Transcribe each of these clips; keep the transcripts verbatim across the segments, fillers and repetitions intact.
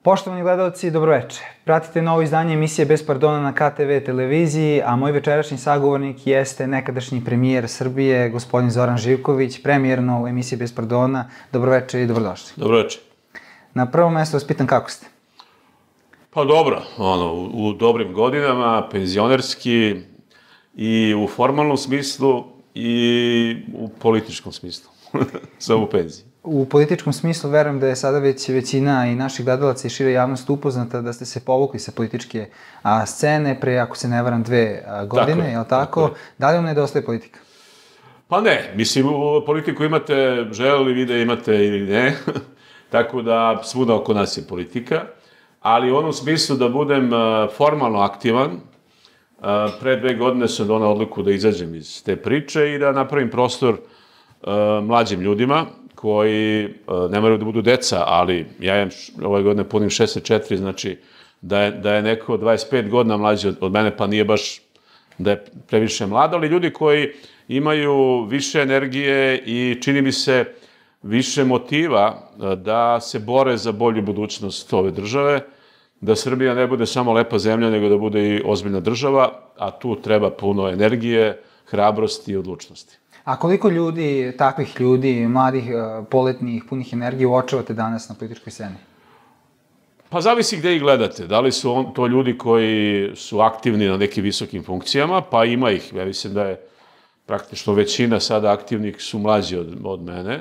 Poštovani gledalci, dobroveče. Pratite novo izdanje emisije Bez pardona na K T V televiziji, a moj večerašnji sagovornik jeste nekadašnji premijer Srbije, gospodin Zoran Živković, premijerno u emisiji Bez pardona. Dobroveče i dobrodošli. Dobroveče. Na prvo mesto vas pitam kako ste? Pa dobro, ono, u dobrim godinama, penzionerski i u formalnom smislu i u političkom smislu. Sam u penziji. U političkom smislu verujem da je sada već većina i naših gledalaca i šire javnost upoznata da ste se povukli sa političke a, scene pre, ako se ne varam, dve a, godine, je li tako? Da li vam nedostaje politika? Pa ne, mislim, u politiku imate, želeli vi da imate ili ne, tako da svuda oko nas je politika, ali u onom smislu da budem a, formalno aktivan, a, pre dve godine sam donao odluku da izađem iz te priče i da napravim prostor a, mlađim ljudima, koji ne moraju da budu deca, ali ja imam ove godine punim šezdeset četiri, znači da je, da je neko dvadeset pet godina mlađi od, od mene, pa nije baš da je previše mlad, ali ljudi koji imaju više energije i čini mi se više motiva da se bore za bolju budućnost ove države, da Srbija ne bude samo lepa zemlja, nego da bude i ozbiljna država, a tu treba puno energije, hrabrosti i odlučnosti. A koliko ljudi, takvih ljudi, mladih, poletnih, punih energije uočavate danas na političkoj sceni? Pa zavisi gde ih gledate. Da li su on, to ljudi koji su aktivni na nekim visokim funkcijama, pa ima ih. Ja mislim da je praktično većina sada aktivnih su mlađi od, od mene.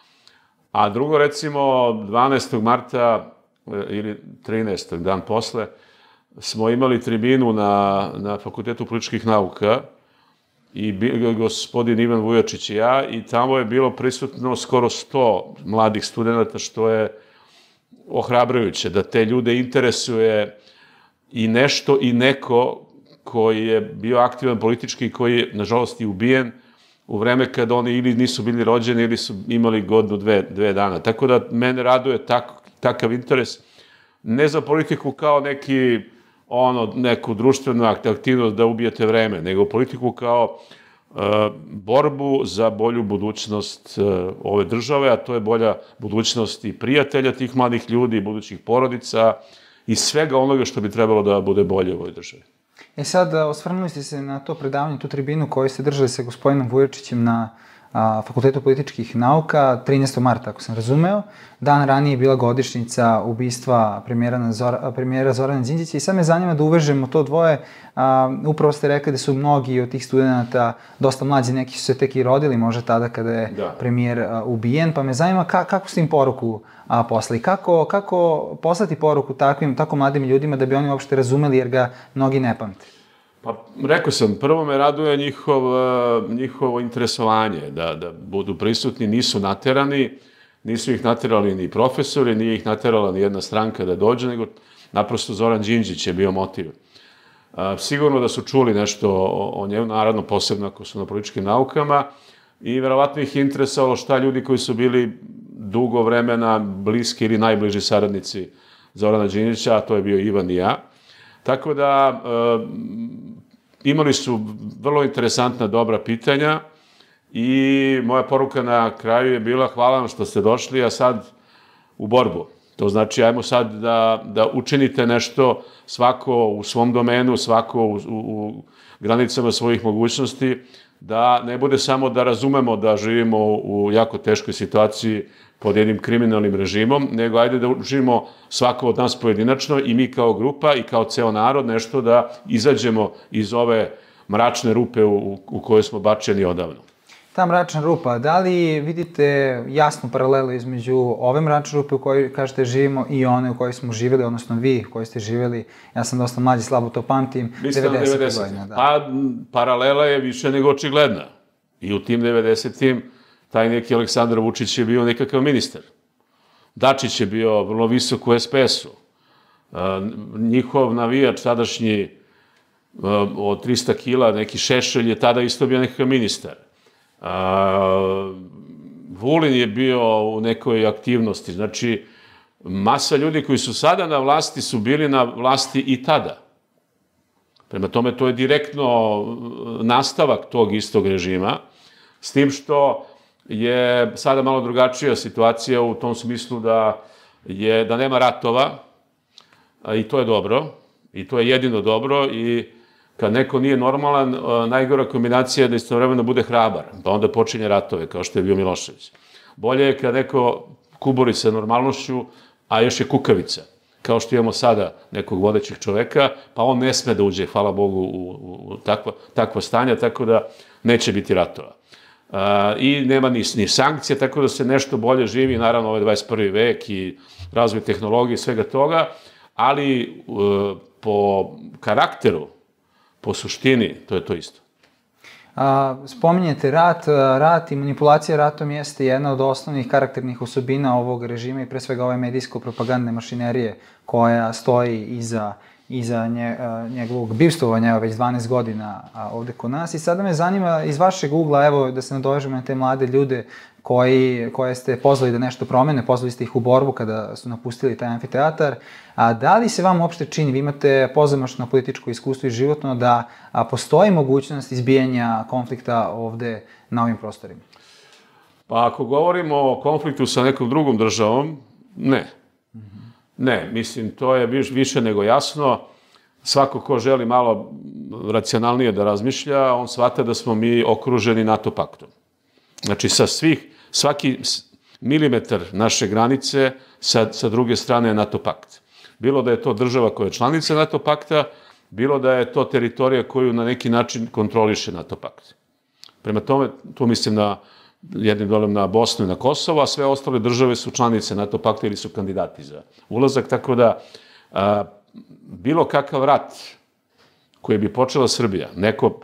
A drugo, recimo, dvanaestog marta ili trinaestog dan posle, smo imali tribinu na, na Fakultetu političkih nauka i gospodin Ivan Vujačić i ja, i tamo je bilo prisutno skoro sto mladih studenta, što je ohrabrujuće, da te ljude interesuje i nešto i neko koji je bio aktivan politički i koji je, nažalost, i ubijen u vreme kada oni ili nisu bili rođeni ili su imali godinu, dve, dve dana. Tako da mene raduje tak, takav interes, ne za politiku kao neki ono, neku društvenu aktivnost da ubijete vreme, nego politiku kao uh, borbu za bolju budućnost uh, ove države, a to je bolja budućnost i prijatelja tih mladih ljudi, budućih porodica i svega onoga što bi trebalo da bude bolje u ovoj državi. E sad, osvrnuli ste se na to predavanje, tu tribinu koju ste držali sa gospodinom Vujačićem na a, Fakultetu političkih nauka, trinaestog marta, ako sam razumeo. Dan ranije je bila godišnjica ubistva premijera, Zora, premijera Zorana Đinđića i sad me zanima da uvežemo to dvoje. A, upravo ste rekli da su mnogi od tih studenta dosta mlađi, neki su se tek i rodili možda tada kada je da. premijer a, ubijen, pa me zanima ka, kako ste im poruku a, poslali, kako, kako poslati poruku takvim, tako mladim ljudima da bi oni uopšte razumeli jer ga mnogi ne pamte. Pa, rekao sam, prvo me raduje njihov, njihovo interesovanje, da, da budu prisutni, nisu naterani, nisu ih naterali ni profesori, nije ih naterala ni jedna stranka da dođe, nego naprosto Zoran Đinđić je bio motiv. Sigurno da su čuli nešto o, o njemu, naravno posebno ako su na političkim naukama, i verovatno ih je interesovalo šta ljudi koji su bili dugo vremena bliski ili najbliži saradnici Zorana Đinđića, a to je bio Ivan i ja. Tako da, e, imali su vrlo interesantna, dobra pitanja i moja poruka na kraju je bila hvala vam što ste došli, a sad u borbu. To znači, ajmo sad da, da učinite nešto, svako u svom domenu, svako u, u, u granicama svojih mogućnosti, da ne bude samo da razumemo da živimo u jako teškoj situaciji pod jednim kriminalnim režimom, nego ajde da učinimo svako od nas pojedinačno i mi kao grupa i kao ceo narod nešto da izađemo iz ove mračne rupe u, u kojoj smo bačeni odavno. Ta mračna rupa, da li vidite jasnu paralelu između ove mračne rupe u kojoj, kažete, živimo i one u kojoj smo živjeli, odnosno vi koji ste živjeli, ja sam dosta mlađi, slabo to pamtim, devedesetih godina. Da. Pa, paralela je više nego očigledna. I u tim devedesetim taj neki Aleksandar Vučić je bio nekakav ministar. Dačić je bio vrlo visok u es pe esu. Njihov navijač, tadašnji od trista kila, neki Šešelj je tada isto bio nekakav ministar. Vulin je bio u nekoj aktivnosti. Znači, masa ljudi koji su sada na vlasti su bili na vlasti i tada. Prema tome, to je direktno nastavak tog istog režima, s tim što je sada malo drugačija situacija u tom smislu da je, da nema ratova, i to je dobro, i to je jedino dobro, i kad neko nije normalan, najgora kombinacija je da istovremeno bude hrabar, pa onda počinje ratove, kao što je bio Milošević. Bolje je kad neko kuburi sa normalnošću, a još je kukavica, kao što imamo sada nekog vodećeg čoveka, pa on ne sme da uđe, hvala Bogu, u, u takva, takva stanja, tako da neće biti ratova. Uh, I nema ni, ni sankcije, tako da se nešto bolje živi, naravno ovaj dvadeset prvi vek i razvoj tehnologije i svega toga, ali uh, po karakteru, po suštini, to je to isto. A, spominjete rat, rat i manipulacija ratom jeste jedna od osnovnih karakternih osobina ovog režima i pre svega ove medijsko-propagandne mašinerije koja stoji iza, iza nje, njegovog bivstvovanja, evo već dvanaest godina ovde kod nas. I sada me zanima iz vašeg ugla, evo da se nadovežemo na te mlade ljude koji, koje ste pozvali da nešto promene, pozvali ste ih u borbu kada su napustili taj amfiteatar. A da li se vam uopšte čini, vi imate pozamašno političko iskustvo i životno, da a, postoji mogućnost izbijanja konflikta ovde na ovim prostorima? Pa ako govorimo o konfliktu sa nekom drugom državom, ne. Mm-hmm. Ne, mislim, to je viš, više nego jasno. Svako ko želi malo racionalnije da razmišlja, on shvata da smo mi okruženi NATO paktom. Znači, sa svih, svaki milimetar naše granice sa, sa druge strane je NATO pakt. Bilo da je to država koja je članica NATO pakta, bilo da je to teritorija koju na neki način kontroliše NATO pakt. Prema tome, tu mislim na jednim delom na Bosnu i na Kosovo, a sve ostale države su članice NATO pakta ili su kandidati za ulazak, tako da a, bilo kakav rat koji bi počela Srbija, neko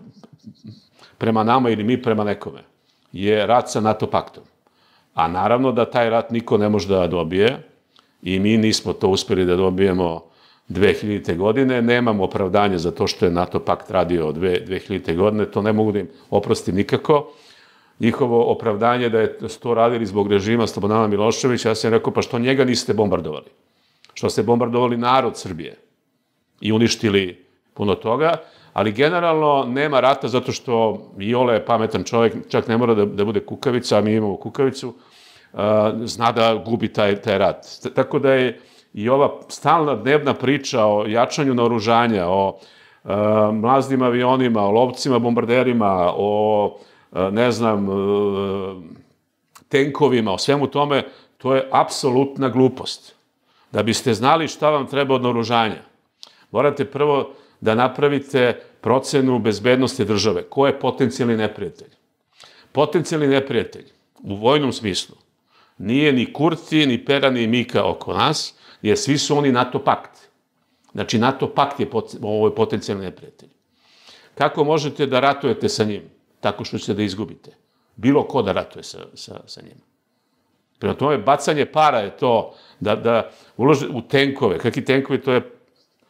prema nama ili mi prema nekome, je rat sa NATO paktom. A naravno da taj rat niko ne može da dobije i mi nismo to uspeli da dobijemo dve hiljadite. godine, nemamo opravdanje za to što je NATO pakt radio od dve hiljadite. godine, to ne mogu da im oprostim nikako. Njihovo opravdanje da je to radili zbog režima Slobodana Miloševića, ja sam rekao, pa što njega niste bombardovali? Što ste bombardovali narod Srbije i uništili puno toga, ali generalno nema rata zato što Iole je pametan čovjek, čak ne mora da, da bude kukavica, a mi imamo kukavicu, uh, zna da gubi taj, taj rat. Tako da je i ova stalna dnevna priča o jačanju naoružanja, o uh, mlaznim avionima, o lovcima, bombarderima, o, uh, ne znam, uh, tenkovima, o svemu tome, to je apsolutna glupost. Da biste znali šta vam treba od naoružanja, morate prvo da napravite procenu bezbednosti države. Ko je potencijalni neprijatelj? Potencijalni neprijatelj, u vojnom smislu, nije ni Kurti, ni Pera, ni Mika oko nas, jer svi su oni NATO pakt. Znači, NATO pakt je ovo potencijalni neprijatelj. Kako možete da ratujete sa njim? Tako što ćete da izgubite. Bilo ko da ratuje sa, sa, sa njim. Prema tome, bacanje para je to da, da ulože u tenkove. Kakvi tenkovi, to je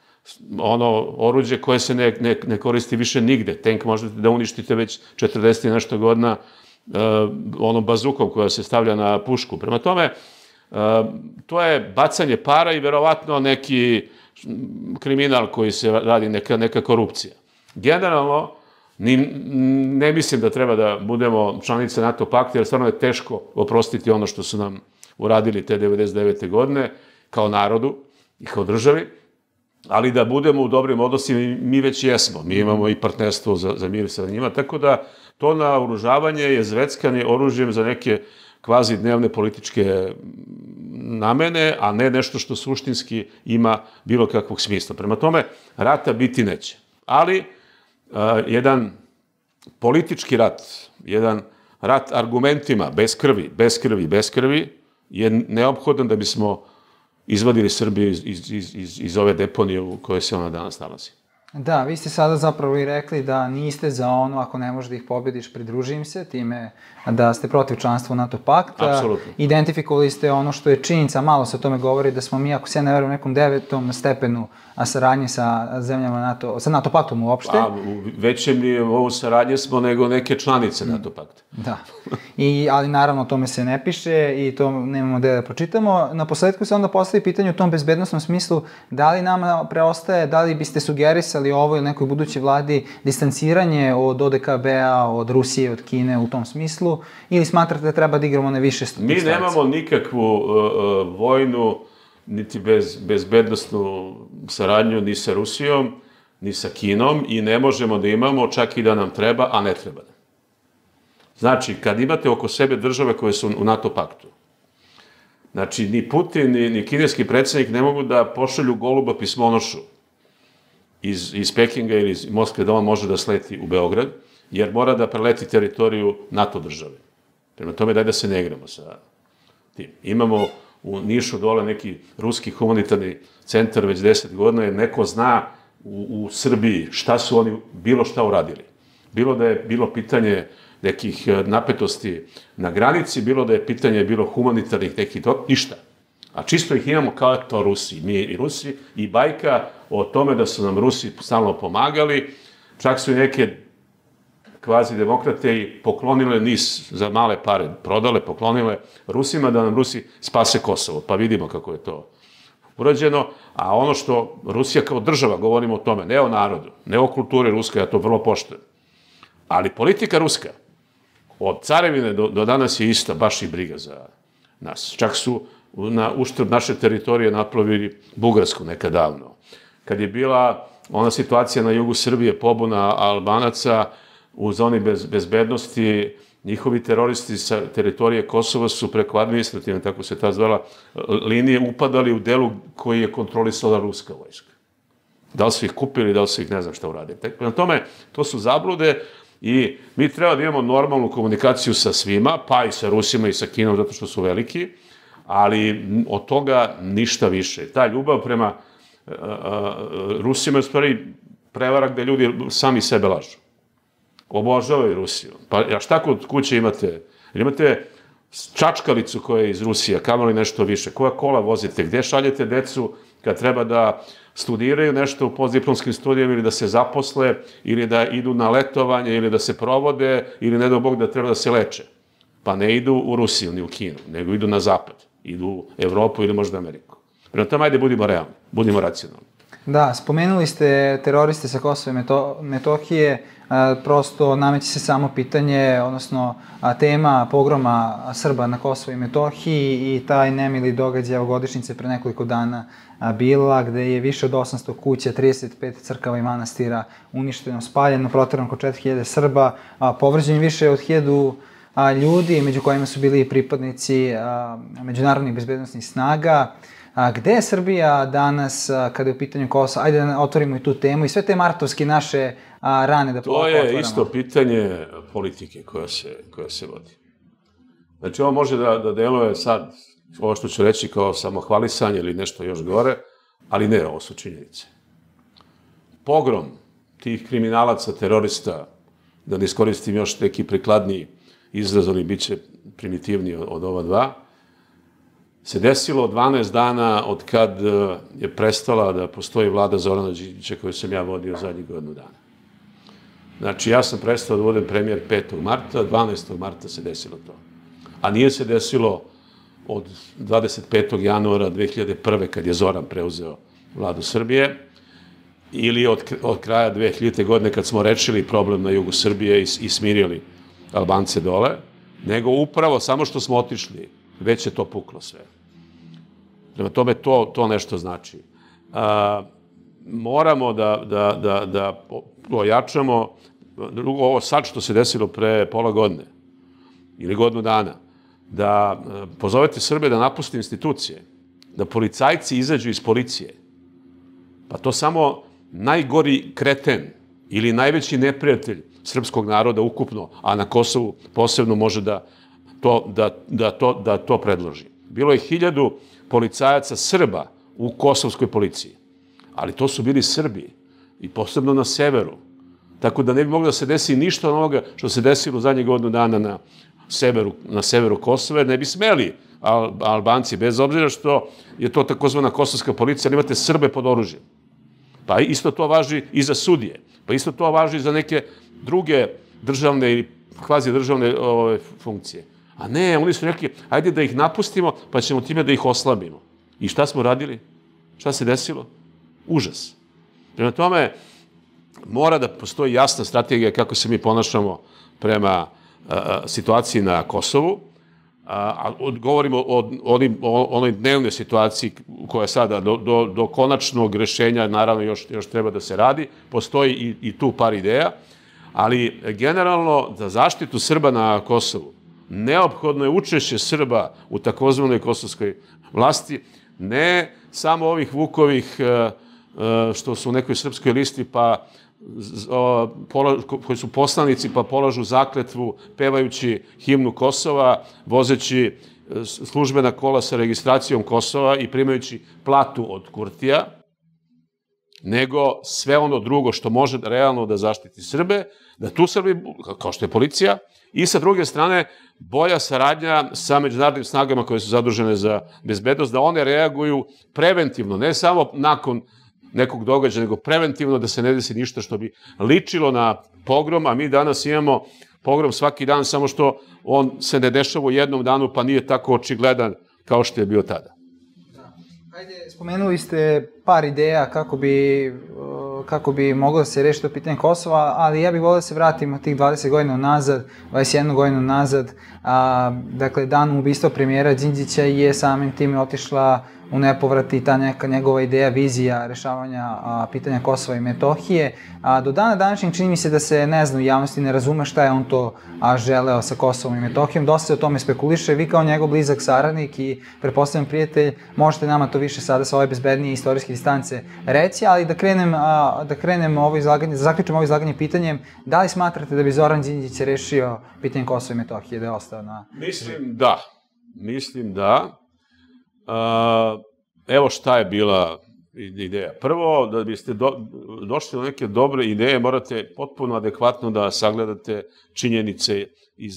ono oruđe koje se ne, ne, ne koristi više nigde. Tenk možete da uništite već četrdeset i nešto godina uh, onom bazukom koja se stavlja na pušku. Prema tome, uh, to je bacanje para i verovatno neki kriminal koji se radi, neka, neka korupcija. Generalno, ni, ne mislim da treba da budemo članice NATO pakta, jer stvarno je teško oprostiti ono što su nam uradili te devedeset devete. godine, kao narodu i kao državi, ali da budemo u dobrim odnosima, mi već jesmo. Mi imamo i partnerstvo za, za mir sa njima, tako da to naoružavanje je zveckanje oružjem za neke kvazi dnevne političke namene, a ne nešto što suštinski ima bilo kakvog smisla. Prema tome, rata biti neće. Ali, uh, jedan politički rat, jedan rat argumentima, bez krvi, bez krvi, bez krvi, je neophodan da bismo izvadili Srbiju iz, iz, iz, iz ove deponije u kojoj se ona danas nalazi. Da, vi ste sada zapravo i rekli da niste za ono, ako ne možeš da ih pobediš, pridruži im se, time da ste protiv članstva u NATO pakta. Apsolutno. Identifikovali ste ono što je činjenica, malo se o tome govori, da smo mi, ako se ne verujem, u nekom devetom stepenu a saradnje sa zemljama NATO, sa NATO paktom uopšte. A u većem nivou saradnje smo nego neke članice NATO pakta. Da, I, ali naravno o tome se ne piše i to nemamo gde da pročitamo. Na posledku se onda postavi pitanje u tom bezbednostnom smislu, da li nama preostaje, da li biste sugerisali ovo ili nekoj budućoj vladi distanciranje od O D K B-a, od Rusije, od Kine u tom smislu, ili smatrate da treba da igramo na više stvari? Mi nemamo nikakvu uh, vojnu niti bez bezbednostnu saradnju ni sa Rusijom, ni sa Kinom i ne možemo da imamo čak i da nam treba, a ne treba nam. Znači, kad imate oko sebe države koje su u NATO paktu, znači, ni Putin, ni, ni kineski predsjednik ne mogu da pošalju goluba pismonošu iz, iz Pekinga ili iz Moskve da on može da sleti u Beograd, jer mora da preleti teritoriju NATO države. Prema tome, daj da se ne igramo sa tim. Imamo u Nišu dole neki ruski humanitarni centar već deset godina, jer neko zna u, u Srbiji šta su oni bilo šta uradili. Bilo da je bilo pitanje nekih napetosti na granici, bilo da je pitanje bilo humanitarnih nekih to, ništa. A čisto ih imamo kao to Rusi, mi i Rusi, i bajka o tome da su nam Rusi stalno pomagali, čak su i neke kvazi demokrate i poklonile nis za male pare, prodale, poklonile Rusima da nam Rusi spase Kosovo, pa vidimo kako je to urađeno, a ono što Rusija kao država, govorimo o tome, ne o narodu, ne o kulturi ruske, ja to vrlo poštujem, ali politika ruska, od carevine do, do danas je ista, baš i briga za nas. Čak su na uštrb naše teritorije naplavili Bugarsku nekad davno. Kad je bila ona situacija na jugu Srbije, pobuna Albanaca u zoni bez, bezbednosti, njihovi teroristi sa teritorije Kosova su preko administrativne, tako se ta zvala, linije upadali u delu koji je kontrolisala ruska vojska. Da li su ih kupili, da li su ih ne znam šta uradili. Prema tome, to su zablude i mi treba da imamo normalnu komunikaciju sa svima, pa i sa Rusima i sa Kinom, zato što su veliki, ali od toga ništa više. Ta ljubav prema uh, uh, Rusima je u stvari prevara gde ljudi sami sebe lažu. Obožavaju Rusiju. Pa a šta kod kuće imate? Imate čačkalicu koja je iz Rusije, kamoli nešto više. Koja kola vozite? Gde šaljete decu kad treba da studiraju nešto u postdiplomskim studijama ili da se zaposle, ili da idu na letovanje, ili da se provode, ili ne do Bog da treba da se leče? Pa ne idu u Rusiju, ni u Kinu, nego idu na zapad. Idu u Evropu ili možda Ameriku. Prema tome, ajde, budimo realni, budimo racionalni. Da, spomenuli ste teroriste sa Kosova i Metohije, prosto nameće se samo pitanje, odnosno tema pogroma Srba na Kosovo i Metohiji i taj nemili događaj ovogodišnjice pre nekoliko dana bila, gde je više od osamsto kuća, trideset pet crkava i manastira uništeno, spaljeno, proterano oko četiri hiljade Srba, povređeno više od hiljadu ljudi, među kojima su bili i pripadnici međunarodnih bezbednosnih snaga. A, gde je Srbija danas a, kada je u pitanju Kosova? Ajde da otvorimo i tu temu i sve te martovske naše a, rane da polako otvoramo. To je isto pitanje politike koja se, koja se vodi. Znači, ovo može da, da deluje sad, ovo što ću reći kao samohvalisanje ili nešto još gore, ali ne, ovo su činjenice. Pogrom tih kriminalaca, terorista, da ne iskoristim još neki prikladniji izraz, ali bit će primitivniji od, od ova dva, se desilo dvanaest dana od kad je prestala da postoji vlada Zorana Đinđića koju sam ja vodio zadnjih godinu dana. Znači, ja sam prestao da budem premijer petog marta, dvanaestog marta se desilo to. A nije se desilo od dvadeset petog januara dve hiljade prve kad je Zoran preuzeo vladu Srbije, ili od, od kraja dve hiljadite godine kad smo rešili problem na jugu Srbije i, i smirili Albance dole, nego upravo samo što smo otišli, već je to puklo sve. Prema tome, to, to nešto znači. A, moramo da, da, da, da ojačamo, drugo, ovo sad što se desilo pre pola godine, ili godinu dana, da pozovete Srbe da napuste institucije, da policajci izađu iz policije. Pa to samo najgori kreten ili najveći neprijatelj srpskog naroda ukupno, a na Kosovu posebno može da to, da, da to, da to predloži. Bilo je hiljadu policajaca Srba u kosovskoj policiji, ali to su bili Srbi i posebno na severu. Tako da ne bi moglo da se desi ništa onoga što se desilo u zadnjih godinu dana na severu, na severu Kosova, ne bi smeli Al, Albanci, bez obzira što je to takozvana kosovska policija, ali imate Srbe pod oružjem. Pa isto to važi i za sudije. Pa isto to važi i za neke druge državne ili kvazi državne ove, funkcije. A ne, oni su rekli, ajde da ih napustimo, pa ćemo time da ih oslabimo. I šta smo radili? Šta se desilo? Užas. Prema tome, mora da postoji jasna strategija kako se mi ponašamo prema a, situaciji na Kosovu. a govorimo o, onim, o onoj dnevnoj situaciji koja sada do, do, do konačnog rešenja, naravno još, još treba da se radi, postoji i, i tu par ideja, ali generalno za zaštitu Srba na Kosovu neophodno je učešće Srba u takozvanoj kosovskoj vlasti, ne samo ovih Vukovih što su u nekoj srpskoj listi pa koji su poslanici pa polažu zakletvu pevajući himnu Kosova, vozeći službena kola sa registracijom Kosova i primajući platu od Kurtija, nego sve ono drugo što može realno da zaštiti Srbe, da tu Srbi, kao što je policija, i sa druge strane bolja saradnja sa međunarodnim snagama koje su zadužene za bezbednost, da one reaguju preventivno, ne samo nakon nekog događaja, nego preventivno da se ne desi ništa što bi ličilo na pogrom, a mi danas imamo pogrom svaki dan, samo što on se ne dešava u jednom danu, pa nije tako očigledan kao što je bio tada. Ajde, spomenuli ste par ideja kako bi, kako bi moglo da se reši to pitanje Kosova, ali ja bih volio da se vratimo tih dvadeset godina nazad, dvadeset jednu godinu nazad. A, dakle, dan ubistva premijera Đinđića je samim tim otišla u nepovrat i ta neka njegova ideja, vizija rešavanja a, pitanja Kosova i Metohije. A, do dana današnjeg čini mi se da se, ne znam, u javnosti ne razume šta je on to a, želeo sa Kosovom i Metohijom. Dosta se o tome spekuliše. Vi kao njegov blizak saradnik i pretpostavljam prijatelj, možete nama to više sada sa ove bezbednije istorijske distance reći, ali da krenem, a, da krenem ovo izlaganje, da zaključim ovo izlaganje pitanjem, da li smatrate da bi Zoran Đinđić rešio pitanje Kosova i Metohije, da je ostao na... Mislim da. Mislim da. Uh, evo šta je bila ideja. Prvo, da biste do, došli do neke dobre ideje, morate potpuno adekvatno da sagledate činjenice iz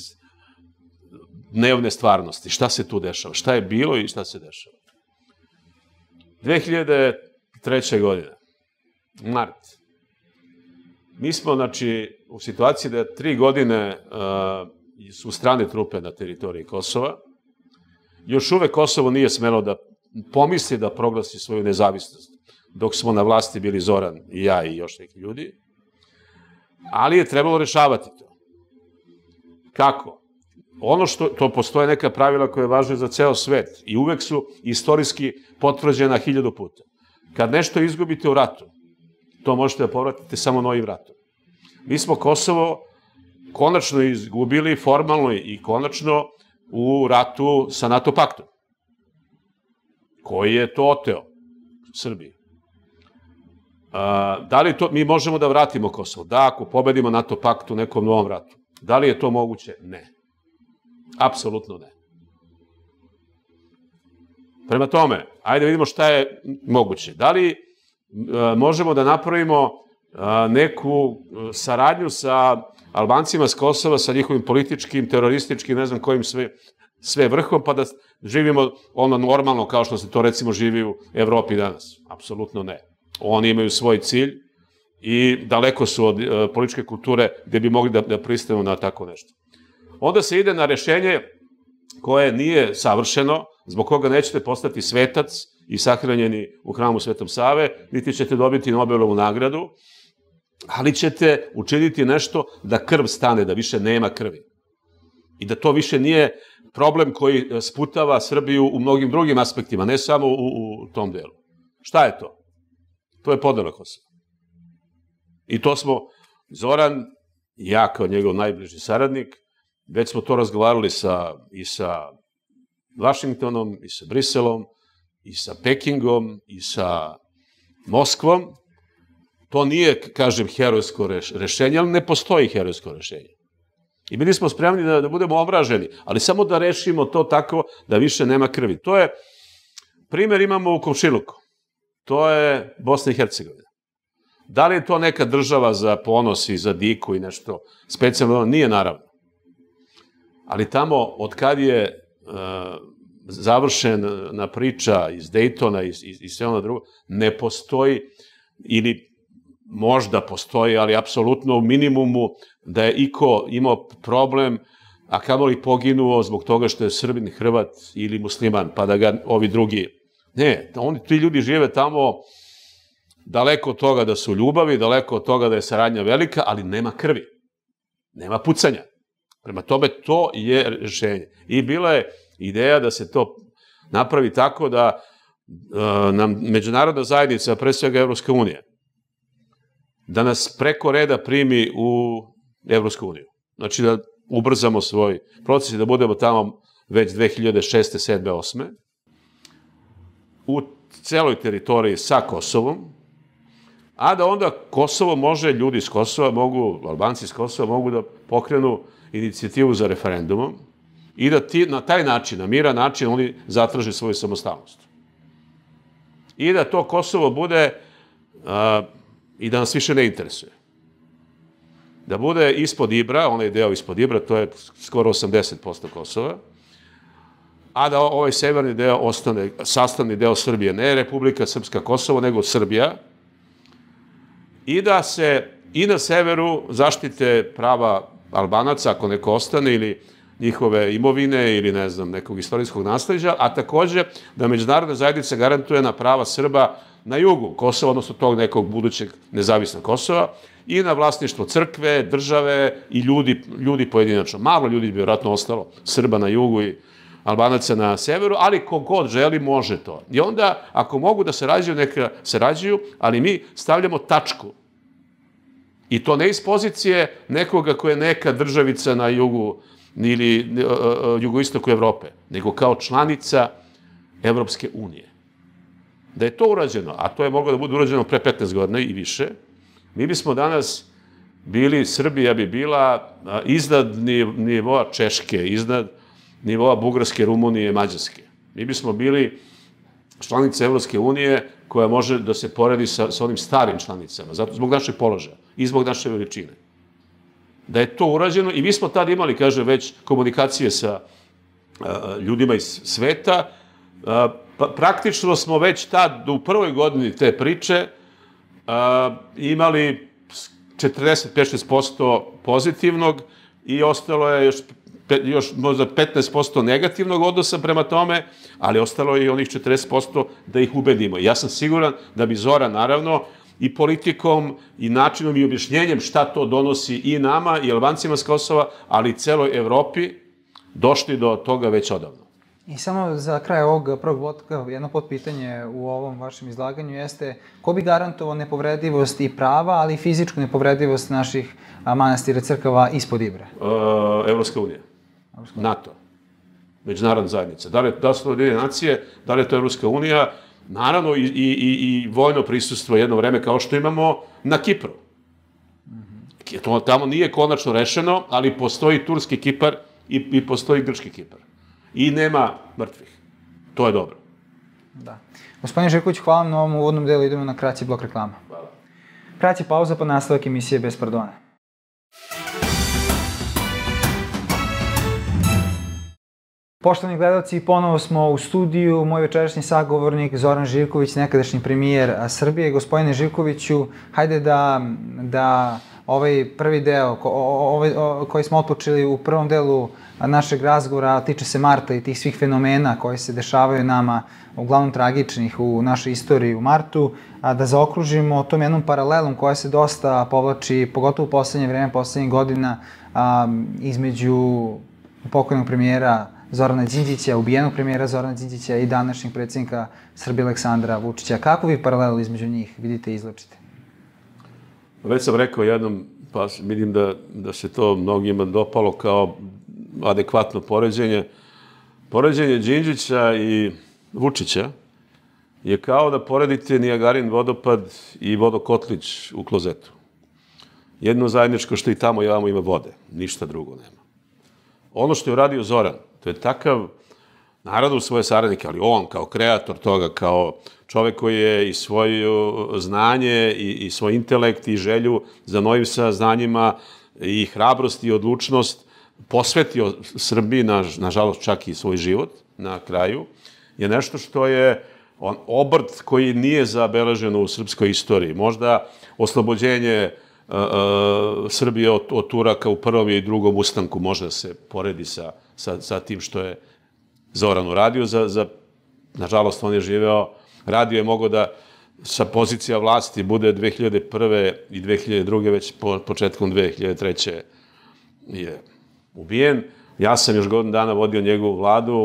dnevne stvarnosti. Šta se tu dešava? Šta je bilo i šta se dešava? dve hiljade treće. godine, mart. Mi smo, znači, u situaciji da tri godine uh, su strane trupe na teritoriji Kosova. Još uvek Kosovo nije smelo da pomisli da proglasi svoju nezavisnost, dok smo na vlasti bili Zoran i ja i još neki ljudi, ali je trebalo rešavati to. Kako? Ono što, to postoje neka pravila koje važe za ceo svet i uvek su istorijski potvrđena hiljadu puta. Kad nešto izgubite u ratu, to možete da povratite samo novim ratom. Mi smo Kosovo konačno izgubili formalno i konačno u ratu sa NATO paktom, koji je to oteo Srbiji. A, da li to, mi možemo da vratimo Kosovo? Da, ako pobedimo NATO pakt u nekom novom ratu. Da li je to moguće? Ne. Apsolutno ne. Prema tome, ajde vidimo šta je moguće. Da li a, možemo da napravimo a, neku saradnju sa Albancima s Kosova, sa njihovim političkim, terorističkim, ne znam kojim sve, sve vrhom, pa da živimo ono normalno kao što se to recimo živi u Evropi danas? Apsolutno ne. Oni imaju svoj cilj i daleko su od uh, političke kulture gde bi mogli da, da pristanu na tako nešto. Onda se ide na rešenje koje nije savršeno, zbog koga nećete postati svetac i sahranjeni u hramu Svetom Save, niti ćete dobiti Nobelovu nagradu, ali ćete učiniti nešto da krv stane, da više nema krvi. I da to više nije problem koji sputava Srbiju u mnogim drugim aspektima, ne samo u, u tom delu. Šta je to? To je podela Kosova. I to smo, Zoran i ja kao njegov najbliži saradnik, već smo to razgovarali sa, i sa Vašingtonom, i sa Briselom, i sa Pekingom, i sa Moskvom. To nije, kažem, herojsko rešenje, ali ne postoji herojsko rešenje. I mi nismo spremni da, da budemo omraženi, ali samo da rešimo to tako da više nema krvi. To je, primer imamo u komšiluku. To je Bosna i Hercegovina. Da li je to neka država za ponos i za diku i nešto specijalno? Nije, naravno. Ali tamo, od kad je uh, završena priča iz Dejtona i, i, i sve ono drugo, ne postoji, ili možda postoji, ali apsolutno u minimumu, da je iko imao problem, a kamoli poginuo zbog toga što je Srbin, Hrvat ili musliman, pa da ga ovi drugi... Ne, oni, ti ljudi žive tamo daleko od toga da su ljubavi, daleko od toga da je saradnja velika, ali nema krvi. Nema pucanja. Prema tome, to je rešenje. I bila je ideja da se to napravi tako da nam međunarodna zajednica, pre svega Evropska unija, da nas preko reda primi u Evropsku uniju. Znači da ubrzamo svoj proces i da budemo tamo već dve hiljade šeste, sedme, osme u celoj teritoriji sa Kosovom, a da onda Kosovo može, ljudi iz Kosova mogu, Albanci iz Kosova mogu da pokrenu inicijativu za referendumom i da ti, na taj način, na miran način, oni zatraže svoju samostalnost. I da to Kosovo bude a, i da nas više ne interesuje. Da bude ispod Ibra, onaj deo ispod Ibra, to je skoro osamdeset posto Kosova, a da ovaj severni deo ostane sastavni deo Srbije, ne Republika Srpska Kosovo, nego Srbija, i da se i na severu zaštite prava Albanaca, ako neko ostane, ili njihove imovine, ili ne znam, nekog istorijskog nasleđa, a takođe da međunarodna zajednica garantuje na prava Srba na jugu Kosova, odnosno tog nekog budućeg nezavisnog Kosova, i na vlasništvo crkve, države i ljudi, ljudi pojedinačno. Malo ljudi bi vjerojatno ostalo, Srba na jugu i Albanaca na severu, ali kogod želi može to. I onda, ako mogu da sarađuju, neka sarađuju, ali mi stavljamo tačku. I to ne iz pozicije nekoga koja je neka državica na jugu ili jugoistoku Evrope, nego kao članica Evropske unije. Da je to urađeno, a to je moglo da bude urađeno pre petnaest godina i više, mi bismo danas bili, Srbija bi bila iznad nivoa Češke, iznad nivoa Bugarske, Rumunije, Mađarske. Mi bismo bili članica Evropske unije koja može da se poredi sa, sa onim starim članicama, zato zbog našeg položaja i zbog naše veličine. Da je to urađeno i mi smo tad imali, kaže, već komunikacije sa a, ljudima iz sveta. A, pa, praktično smo već tad, u prvoj godini te priče, a, imali četrdeset pet do šezdeset posto pozitivnog i ostalo je još još možda petnaest posto negativnog odnosa prema tome, ali ostalo je i onih četrdeset posto da ih ubedimo. Ja sam siguran da bi Zoran, naravno, i politikom, i načinom, i objašnjenjem šta to donosi i nama, i Albancima s Kosova, ali i celoj Evropi, došli do toga već odavno. I samo za kraj ovog prvog bloka, jedno potpitanje u ovom vašem izlaganju jeste ko bi garantovao nepovredivost i prava, ali i fizičku nepovredivost naših manastira, crkava ispod Ibra? Uh, Evropska unija. NATO, međunarodna zajednica. Da li, da su to Ujedinjene nacije, da li je to Evropska unija, naravno i, i, i vojno prisustvo jedno vreme kao što imamo na Kipru. Mm-hmm. To tamo nije konačno rešeno, ali postoji turski Kipar i, i postoji grčki Kipar. I nema mrtvih. To je dobro. Da. Gospodin Živković, hvala vam na ovom uvodnom delu, idemo na kraći blok reklama. Hvala. Kraća pauza pa nastavak emisije Bez pardona. Poštovani gledalci, ponovo smo u studiju. Moj večerašnji sagovornik Zoran Živković, nekadašnji premijer Srbije. Gospodine Živkoviću, hajde da, da ovaj prvi deo ko, ovaj, o, koji smo otpočeli u prvom delu našeg razgovora, tiče se Marta i tih svih fenomena koji se dešavaju nama, uglavnom tragičnih u našoj istoriji u Martu, a da zaokružimo tom jednom paralelom koja se dosta povlači, pogotovo u poslednje vreme, poslednjih godina, a, između pokojnog premijera Zorana Đinđića, ubijenog premijera Zorana Đinđića i današnjeg predsjednika Srbije Aleksandra Vučića. Kako vi paralelu između njih vidite i izlačite? Već sam rekao jednom, pa vidim da, da se to mnogima dopalo kao adekvatno poređenje. Poređenje Đinđića i Vučića je kao da poredite Nijagarin vodopad i vodokotlić u klozetu. Jedno zajedničko što i tamo i ovamo ima vode, ništa drugo nema. Ono što je uradio Zoran, to je takav, naravno u svoje saradnike, ali on kao kreator toga, kao čovek koji je i svoje znanje i, i svoj intelekt i želju za novim saznanjima i hrabrost i odlučnost posvetio Srbiji, na, nažalost čak i svoj život na kraju, je nešto što je on, obrt koji nije zabeleženo u srpskoj istoriji. Možda oslobođenje uh, uh, Srbije od, od Turaka u prvom i drugom ustanku može da se poredi sa, sa, sa tim što je Zoran uradio. Za, za, nažalost, on je živeo, radio je mogao da sa pozicija vlasti bude dve hiljade prve i dve hiljade druge, već po, početkom dve hiljade treće je ubijen. Ja sam još godinu dana vodio njegovu vladu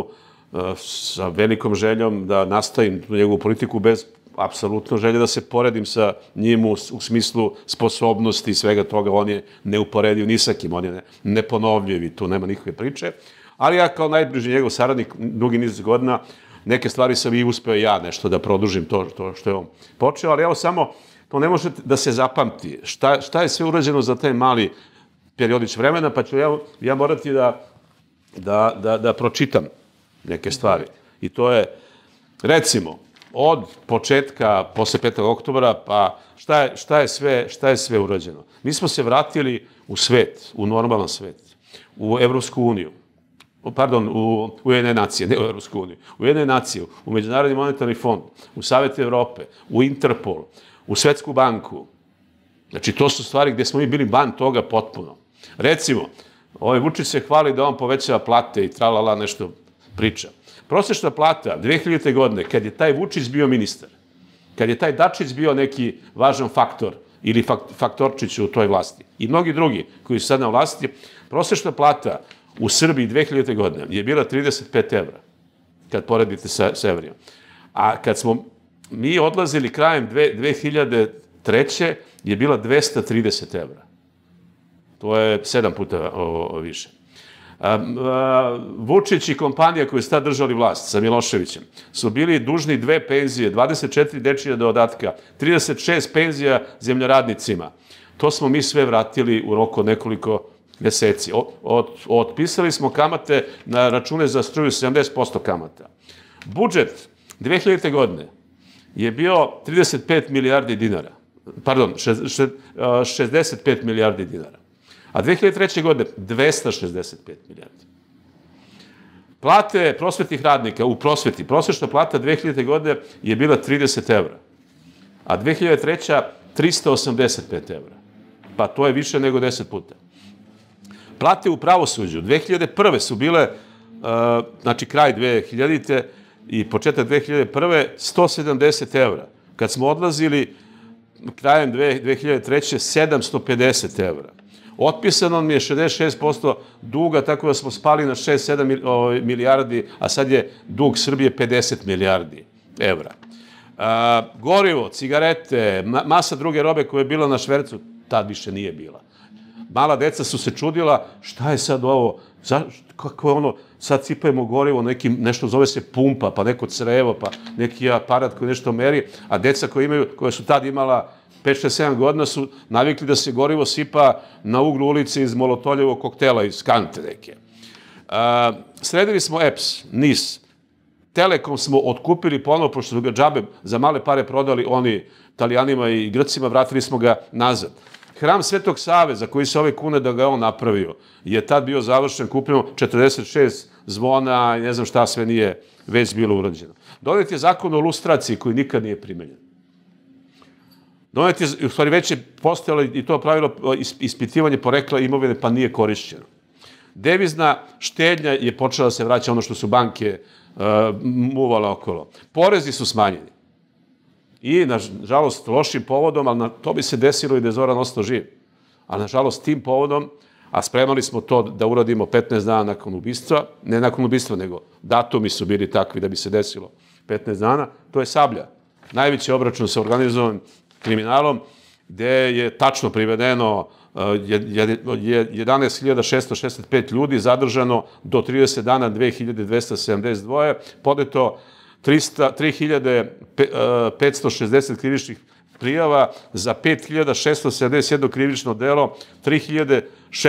sa velikom željom da nastavim tu njegovu politiku bez apsolutno želje da se poredim sa njim u, u smislu sposobnosti i svega toga. On je neuporediv ni sa kim, on je neponovljiv i tu nema nikakve priče. Ali ja kao najbliži njegov saradnik, dugi niz godina, neke stvari sam i uspeo ja nešto da produžim to, to što je on počeo, ali evo samo, to ne može da se zapamti. Šta, šta je sve urađeno za taj mali periodić vremena, pa ću ja, ja morati da, da, da, da pročitam neke stvari. I to je, recimo, od početka, posle petog oktobra, pa šta je, šta je, sve, šta je sve urađeno? Mi smo se vratili u svet, u normalan svet, u Evropsku uniju, pardon, u Ujedinjene nacije, ne u Evropsku uniju, u Ujedinjene nacije, u Međunarodni monetarni fond, u Savet Evrope, u Interpol, u Svetsku banku. Znači, to su stvari gde smo mi bili van toga potpuno. Recimo, ovaj Vučić se hvali da on povećava plate i tralala nešto priča. Prosečna plata dve hiljadite. godine, kad je taj Vučić bio ministar, kad je taj Dačić bio neki važan faktor ili faktorčić u toj vlasti i mnogi drugi koji su sad na vlasti, prosečna plata u Srbiji dve hiljadite. godine je bila trideset pet evra, kad poredite sa, sa evrijom. A kad smo mi odlazili krajem dve hiljade treće. je bila dvesta trideset evra. To je sedam puta o, o više. A, a, Vučić i kompanija koji su tad držali vlast sa Miloševićem su bili dužni dve penzije, dvadeset četiri dečija dodatka, trideset šest penzija zemljoradnicima. To smo mi sve vratili u roku od nekoliko meseci. Od, od, otpisali smo kamate na račune za struju, sedamdeset posto kamata. Budžet dve hiljadite. godine je bio trideset pet milijardi dinara. Pardon, šezdeset pet milijardi dinara. A dve hiljadite treće. godine dvesta šezdeset pet milijardi. Plate prosvetnih radnika u prosveti, prosječna plata dve hiljadite. godine je bila trideset evra, a dve hiljadite treće. trista osamdeset pet evra. Pa to je više nego deset puta. Plate u pravosuđu dve hiljadite prve. su bile, uh, znači kraj dve hiljadite. i početak dve hiljadite prve. sto sedamdeset evra. Kad smo odlazili krajem dve hiljadite treće. sedamsto pedeset evra. Otpisano mi je šezdeset šest posto duga, tako da smo spali na šest sedam milijardi, a sad je dug Srbije pedeset milijardi evra. A, gorivo, cigarete, ma, masa druge robe koja je bila na švercu, tad više nije bila. Mala deca su se čudila, šta je sad ovo, za, kako je ono, sad cipajemo gorivo, neki, nešto zove se pumpa, pa neko crevo, pa neki aparat koji nešto meri, a deca koja, imaju, koja su tad imala pet šest sedam godina su navikli da se gorivo sipa na uglu ulice iz molotoljevog koktela, iz kante neke. A, sredili smo E P S, N I S, Telekom smo otkupili ponovo, pošto su ga džabe za male pare prodali oni Italijanima i Grcima, vratili smo ga nazad. Hram Svetog Save, za koji se ove kune da ga on napravio, je tad bio završen, kupljeno četrdeset šest zvona i ne znam šta sve nije već bilo urađeno. Donet je zakon o lustraciji koji nikad nije primenjen. Donet je, u stvari već je postojalo i to pravilo ispitivanje porekla imovine, pa nije korišćeno. Devizna štednja je počela da se vraća ono što su banke uh, muvale okolo. Porezi su smanjeni. I, nažalost, lošim povodom, ali na, to bi se desilo i da je Zoran ostao živ. A, nažalost, tim povodom, a spremali smo to da uradimo petnaest dana nakon ubistva, ne nakon ubistva, nego datumi su bili takvi da bi se desilo petnaest dana, to je Sablja. Najveći obračun sa organizovanim kriminalom, gde je tačno privedeno jedanaest hiljada šesto šezdeset pet ljudi, zadržano do trideset dana dve hiljade dvesta sedamdeset dva, podeto tri hiljade petsto šezdeset krivičnih prijava za pet hiljada šesto sedamdeset jedno krivično delo, tri hiljade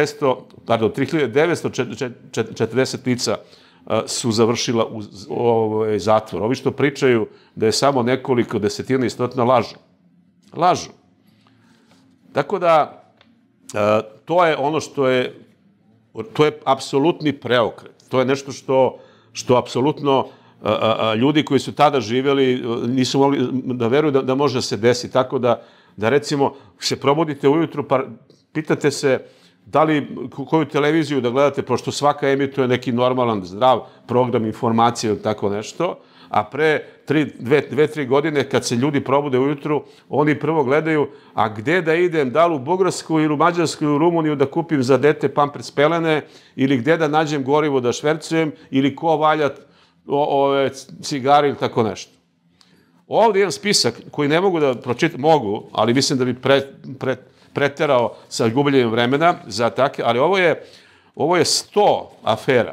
devetsto četrdeset lica su završila u ovaj zatvor. Ovi što pričaju da je samo nekoliko desetina i stotina lažu. Lažu. Tako da, to je ono što je, to je apsolutni preokret. To je nešto što, što apsolutno ljudi koji su tada živjeli nisu mogli da veruju da, da može se desiti. Tako da, da recimo, se probudite ujutru, pa pitate se da li koju televiziju da gledate, pošto svaka emituje neki normalan, zdrav program informacije ili tako nešto, a pre tri, dve, dve, tri godine kad se ljudi probude ujutru, oni prvo gledaju, a gde da idem, da li u Bugarsku ili u Mađarsku ili u Rumuniju da kupim za dete pampers pelene, ili gde da nađem gorivo da švercujem, ili ko valja ove cigare ili tako nešto. Ovdje imam spisak koji ne mogu da pročitam, mogu, ali mislim da bi pre, pre, preterao sa gubljenjem vremena za take, ali ovo je, ovo je sto afera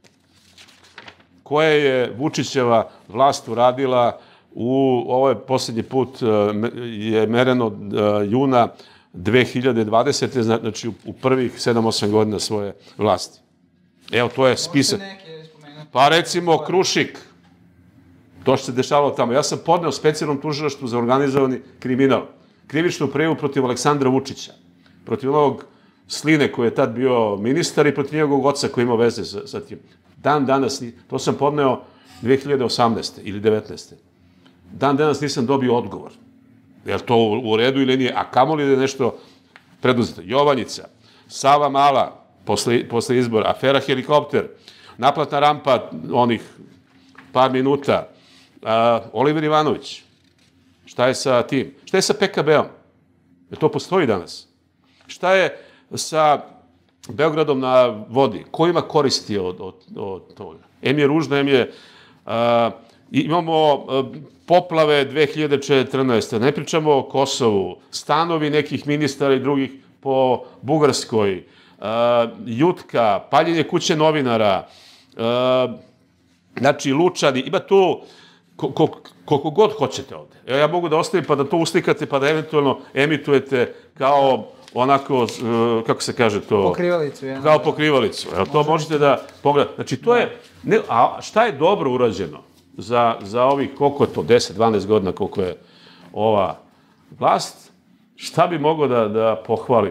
koje je Vučićeva vlast uradila u, ovo je posljednji put je mereno juna dve hiljade dvadesete. znači u prvih sedam osam godina svoje vlasti. Evo, to je spisak. Pa recimo Krušik, to što se dešavalo tamo. Ja sam podneo specijalnom tužilaštvu za organizovani kriminal krivičnu prijavu protiv Aleksandra Vučića, protiv onog Sline koji je tad bio ministar i protiv njegovog oca koji ima veze sa, sa tim. Dan danas, to sam podneo dve hiljade osamnaeste ili devetnaeste. Dan danas nisam dobio odgovor. Je li to u, u redu ili nije? A kamoli da je nešto preduzeto. Jovanjica, Sava Mala, posle, posle izbora, afera helikopter, naplatna rampa onih par minuta, uh, Oliver Ivanović, šta je sa tim? Šta je sa P K B-om? Jer to postoji danas. Šta je sa Beogradom na vodi? Ko ima koristi od, od, od toga? Em je ružno, em je... Uh, imamo uh, poplave dve hiljade četrnaeste. Ne pričamo o Kosovu. Stanovi nekih ministara i drugih po Bugarskoj. Uh, Jutka, paljenje kuće novinara. Uh, znači, Lučani. Ima tu ko, ko, koliko god hoćete ovde. Evo, ja mogu da ostavim pa da to uslikate pa da eventualno emitujete kao... onako, kako se kaže to? Pokrivalicu, ja. Kao pokrivalicu. Evo, to možete da pogledate. Znači, to je... Ne, a šta je dobro urađeno za, za ovih, koliko je to, deset dvanaest godina, koliko je ova vlast? Šta bi mogao da, da pohvalim?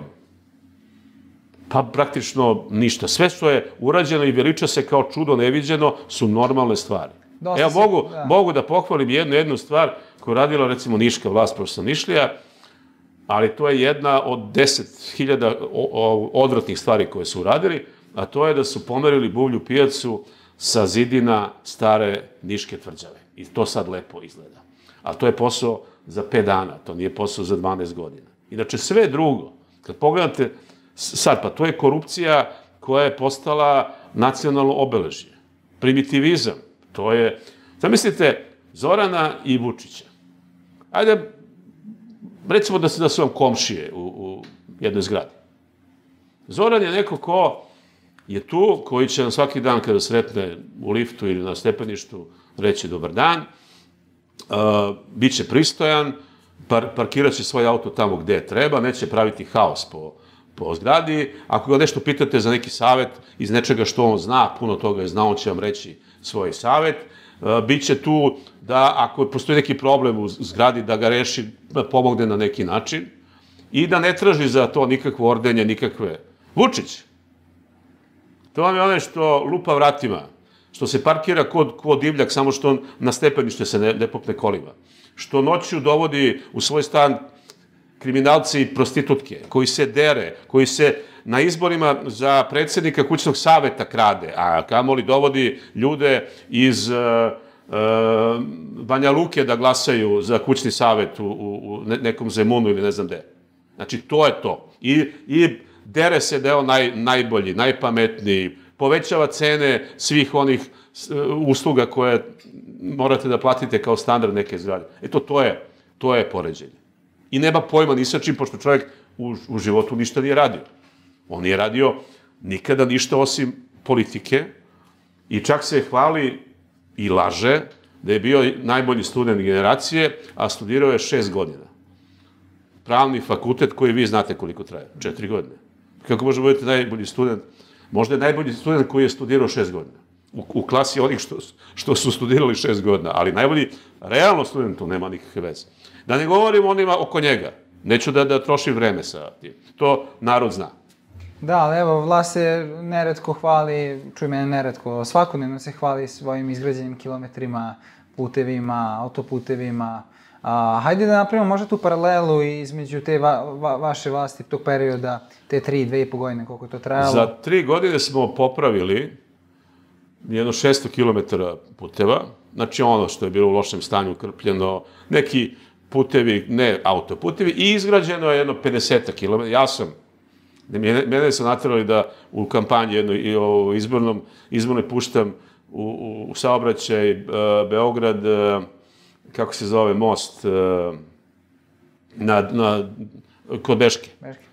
Pa praktično ništa. Sve što je urađeno i veliča se kao čudo neviđeno su normalne stvari. Dosta Evo, se, mogu, da. mogu da pohvalim jednu, jednu stvar koju je radila, recimo, niška vlast, profesor Nišlija, ali to je jedna od deset hiljada odvratnih stvari koje su uradili, a to je da su pomerili Buvlju pijacu sa zidina stare Niške tvrđave. I to sad lepo izgleda. A to je posao za pet dana, to nije posao za dvanaest godina. Inače, sve drugo, kad pogledate sad, pa to je korupcija koja je postala nacionalno obeležje. Primitivizam, to je... Zamislite, Zorana i Vučića. Ajde, recimo da, se, da su vam komšije u, u jednoj zgradi. Zoran je neko ko je tu, koji će nam svaki dan kada sretne u liftu ili na stepeništu reći dobar dan, uh, bit će pristojan, par, parkirat će svoj auto tamo gde treba, neće praviti haos po, po zgradi. Ako ga nešto pitate za neki savet iz nečega što on zna, puno toga je znao, on će vam reći svoj savet. Biće tu da ako postoji neki problem u zgradi da ga reši, da pomogne na neki način i da ne traži za to nikakvo ordenje, nikakve. Vučić. To vam je onaj što lupa vratima, što se parkira kod, kod divljak, samo što on na stepenište se ne, ne popne kolima. Što noću dovodi u svoj stan kriminalci i prostitutke, koji se dere, koji se na izborima za predsjednika kućnog saveta krade, a kamoli dovodi ljude iz uh, uh, Banja Luke da glasaju za kućni savet u, u, u nekom Zemunu ili ne znam gde. Znači, to je to. I, i dere se da je on naj, najbolji, najpametniji, povećava cene svih onih uh, usluga koje morate da platite kao standard neke zgrade. Eto, to je, to je poređenje. I nema pojma ni sa čim, pošto čovjek u, u životu ništa nije radio. On nije radio nikada ništa osim politike i čak se hvali i laže da je bio najbolji student generacije, a studirao je šest godina. Pravni fakultet koji vi znate koliko traje, četiri godine. Kako može budete najbolji student? Možda je najbolji student koji je studirao šest godina. U, u klasi onih što, što su studirali šest godina, ali najbolji realno studentu nema nikakve veze. Da ne govorim onima oko njega. Neću da, da trošim vreme sa tim. To narod zna. Da, ali evo, vlast se neretko hvali, čuj mene neretko, svakodnevno se hvali svojim izgrađenim kilometrima, putevima, autoputevima. A, hajde da napravimo možda tu paralelu između te va, va, vaše vlasti tog perioda, te tri, dve i po godine, koliko je to trajalo. Za tri godine smo popravili jedno šesto kilometara puteva, znači ono što je bilo u lošem stanju, krpljeno, neki putevi, ne autoputevi, i izgrađeno je jedno pedeset kilometara. Ja sam, mene su naterali da u kampanji jednoj i o izbornom, izbornoj puštam u, u, u saobraćaj uh, Beograd, uh, kako se zove, most uh, na, na, kod Beške.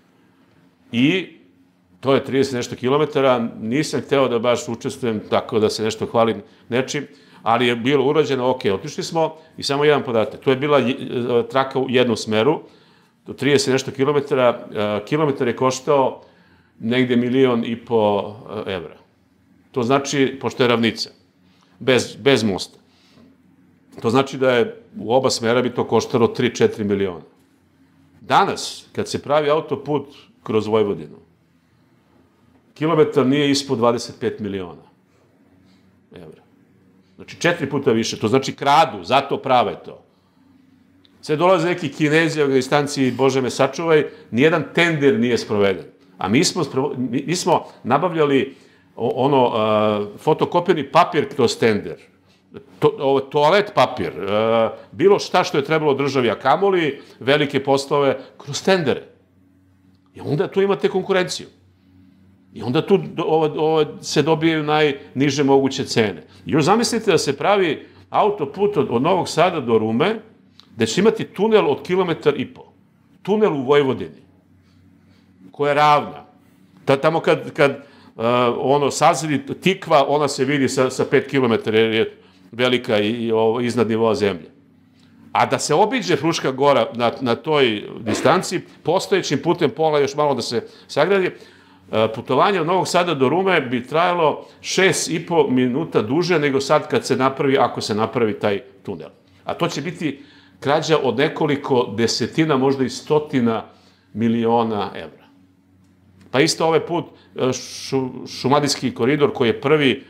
I to je trideset nešto kilometara, nisam hteo da baš učestvujem tako da se nešto hvalim nečim, ali je bilo urađeno, ok, otišli smo i samo jedan podatak. To je bila traka u jednom smeru, do trideset nešto kilometara, kilometar je koštao negde milion i po evra. To znači, pošto je ravnica, bez, bez mosta. To znači da je u oba smera bi to koštalo tri do četiri miliona. Danas, kad se pravi autoput kroz Vojvodinu, kilometar nije ispod dvadeset pet miliona evra. Znači, četiri puta više. To znači kradu, zato prave to. Sve dolaze neki Kinezi, Afganistanci, Bože me sačuvaj, nijedan tender nije sproveden. A mi smo, mi, mi smo nabavljali ono, uh, fotokopirni papir kroz tender. To, ovo, toalet papir, uh, bilo šta što je trebalo državi, a kamoli velike poslove kroz tendere. I onda tu imate konkurenciju. I onda tu ovo, ovo se dobijaju najniže moguće cene. I još zamislite da se pravi autoput od, od Novog Sada do Rume, da će imati tunel od kilometar i po. Tunel u Vojvodini, koja je ravna. Ta, tamo kad, kad uh, ono sazri tikva, ona se vidi sa, sa pet kilometara, jer je velika i, i ovo, iznad nivoa zemlje. A da se obiđe Fruška gora na, na toj distanci, postojećim putem pola još malo da se sagradi, putovanje od Novog Sada do Rume bi trajalo šest i po minuta duže nego sad kad se napravi, ako se napravi taj tunel. A to će biti krađa od nekoliko desetina, možda i stotina miliona evra. Pa isto ovaj put, šu, Šumadijski koridor, koji je prvi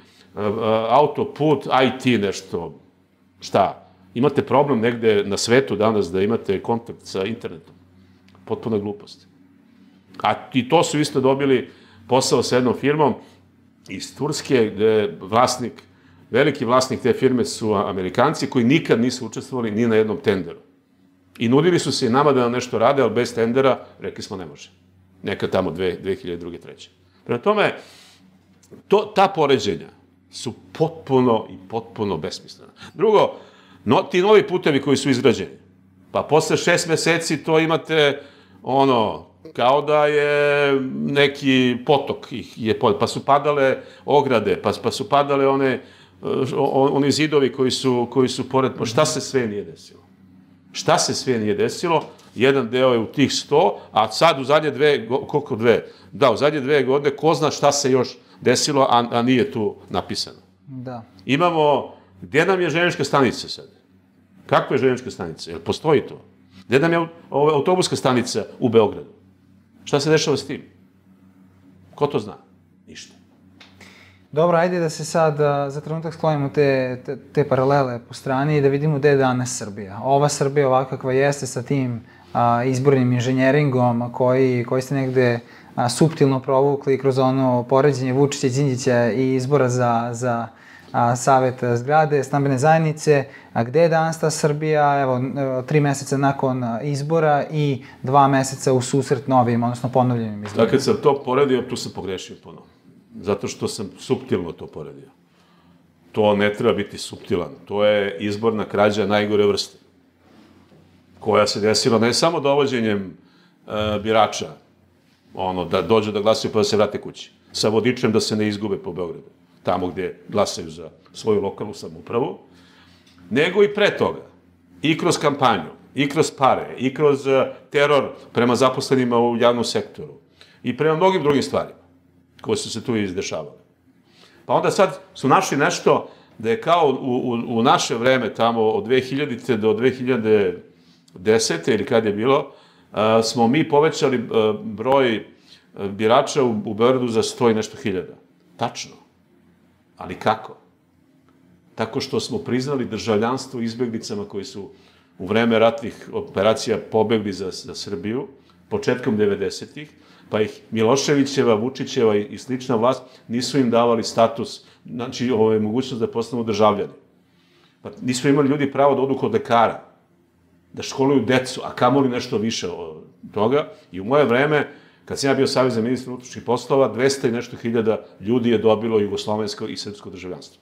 autoput, I T nešto, šta? Imate problem negde na svetu danas da imate kontakt sa internetom. Potpuna glupost. A i to su isto dobili posao sa jednom firmom iz Turske, gde vlasnik, veliki vlasnik te firme su Amerikanci koji nikad nisu učestvovali ni na jednom tenderu. I nudili su se i nama da nam nešto rade, ali bez tendera rekli smo ne može. Nekad tamo dve hiljade druge, treće. Prema tome, to, ta poređenja su potpuno i potpuno besmislena. Drugo, no, ti novi putevi koji su izgrađeni, pa posle šest meseci to imate, ono, kao da je neki potok ih je, pa su padale ograde, pa, pa su padale one, oni zidovi koji su, koji su pored, pa šta se sve nije desilo? Šta se sve nije desilo? Jedan deo je u tih sto, a sad u zadnje dve, koliko dve? Da, u zadnje dve godine, ko zna šta se još desilo, a, a nije tu napisano. Da. Imamo, gde nam je željeznička stanica sad? Kakva je željeznička stanica? Jel postoji to? Gde nam je autobuska stanica u Beogradu? Šta se dešava s tim? Ko to zna? Ništa. Dobro, ajde da se sad za trenutak sklonimo te, te, te paralele po strani i da vidimo gde je danas Srbija. Ova Srbija ovakva kakva jeste sa tim a, izbornim inženjeringom koji, koji ste negde a, suptilno provukli kroz ono poređenje Vučića i Đinđića i izbora za, za a, savet zgrade, stambene zajednice. A gde je danas ta Srbija, evo, tri meseca nakon izbora i dva meseca u susret novim, odnosno ponovljenim izborima? Da, kad sam to poredio, tu sam pogrešio ponovno. Zato što sam suptilno to poredio. To ne treba biti suptilan. To je izborna krađa najgore vrste. Koja se desila ne samo dovođenjem e, birača, ono, da dođu da glasaju pa da se vrate kući, sa vodičem da se ne izgube po Beogradu, tamo gde glasaju za svoju lokalnu samoupravu, nego i pre toga. I kroz kampanju, i kroz pare, i kroz teror prema zaposlenima u javnom sektoru, i prema mnogim drugim stvarima koje su se tu izdešavale. Pa onda sad su našli nešto da je kao u, u, u naše vreme, tamo od dve hiljadite do dve hiljade desete ili kad je bilo, a, smo mi povećali a, broj a, birača u, u Beogradu za sto i nešto hiljada. Tačno. Ali kako? Tako što smo priznali državljanstvo izbeglicama koji su u vreme ratnih operacija pobegli za, za Srbiju, početkom devedesetih, pa ih Miloševićeva, Vučićeva i slična vlast nisu im davali status, znači ovo je mogućnost da postanu državljani. Pa nisu imali ljudi pravo da odu kod lekara, da školuju decu, a kamoli nešto više od toga. I u moje vreme, kad sam ja bio savez za ministra unutrašnjih poslova, dvesta i nešto hiljada ljudi je dobilo jugoslovensko i srpsko državljanstvo.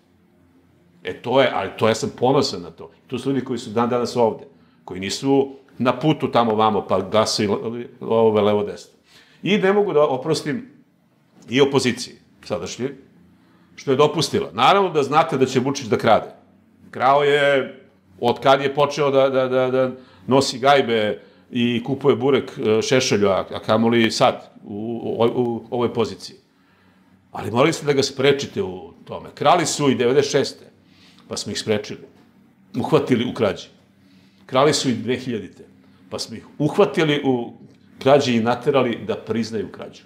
E to je, ali to ja sam ponosan na to. To su ljudi koji su dan danas ovde, koji nisu na putu tamo vamo, pa glasaju ove levo desno. I ne mogu da oprostim i opoziciji sadašnji, što je dopustila. Naravno da znate da će Vučić da krade. Krao je od kad je počeo da, da, da, da nosi gajbe i kupuje burek Šešelju, a, a kamoli sad, u, u, u ovoj poziciji. Ali morali ste da ga sprečite u tome. Krali su i devedeset šeste pa smo ih sprečili. Uhvatili u krađi. Krali su i dve hiljadite pa smo ih uhvatili u krađi i naterali da priznaju krađu.